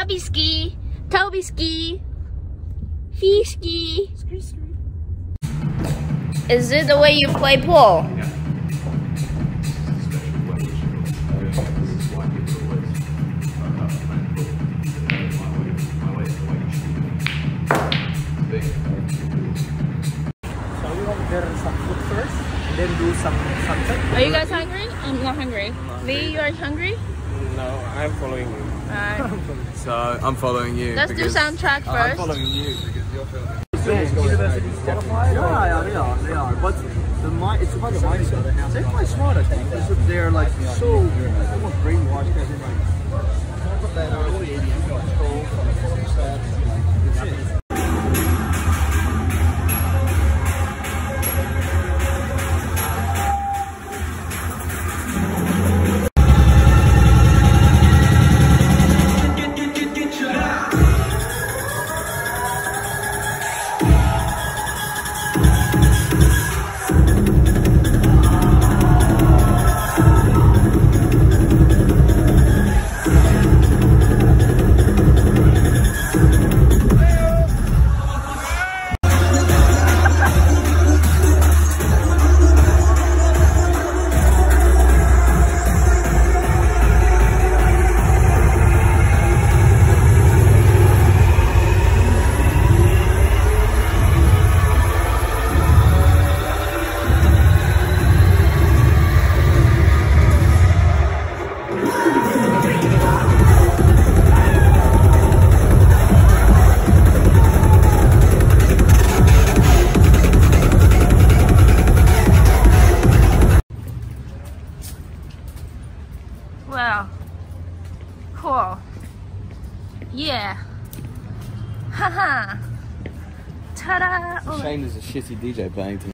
Tubby ski, Toby ski, Fee ski. Is it the way you play pool? Some food first, and then do some sunset. Are you guys hungry? I'm not hungry. Lee, you are hungry? No, I'm following you. Alright. So I'm following you. Let's do soundtrack first. I'm following you because you're filming. Universities terrified? Yeah, they are. But it's about the mindset. They're quite smart, I think. They're like so almost brainwashed as in like. Wow. Cool. Yeah. Haha. Ta-da. Oh. Shane is a shitty DJ playing to me.